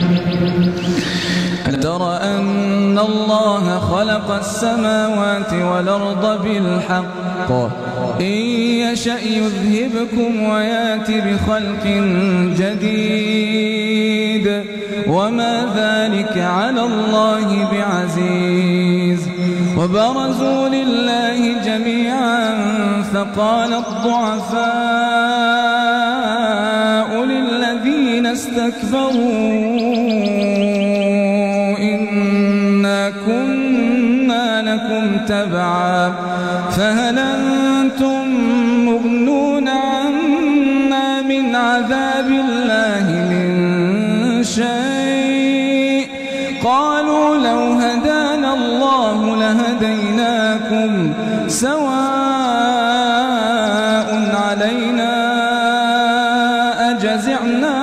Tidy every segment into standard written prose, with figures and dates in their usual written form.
ألم تر أن الله خلق السماوات والأرض بالحق إن يشأ يذهبكم ويات بخلق جديد وما ذلك على الله بعزيز وبرزوا لله جميعا فقال الضعفاء للذين استكبروا إنا كنا لكم تبعا فهل أنتم مغنون عنا من عذاب الله من شيء قالوا لو هدانا الله لهديناكم سواء علينا أجزعنا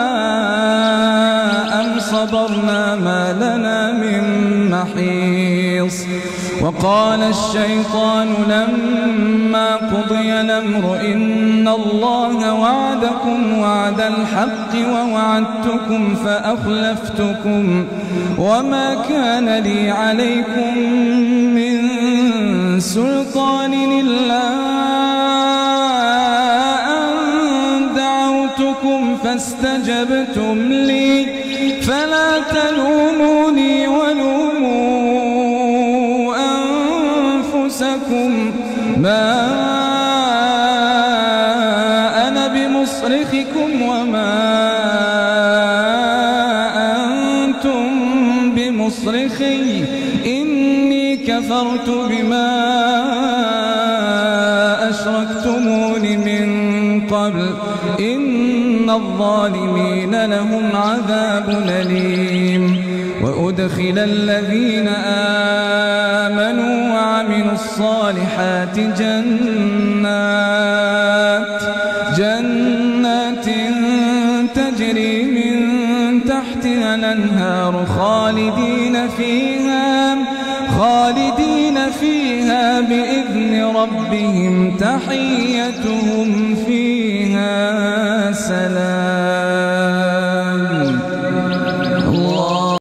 أم صبرنا ما لنا من محيص وقال الشيطان لما قضي الأمر إن الله وعدكم وعد الحق ووعدتكم فأخلفتكم وما كان لي عليكم من سلطان إلا أن دعوتكم فاستجبتم لي فلا تلوموني ولوموا أنفسكم ما أنا بمصرخكم وما أنتم بمصرخي إني كفرت بما أشركتمون من قبل إن الظالمين لهم عذاب أليم وأدخل الذين آمنوا وعملوا الصالحات جنات تجري من تحتها الأنهار خالدين فيها بإذن ربهم تحيتهم فيها سلام.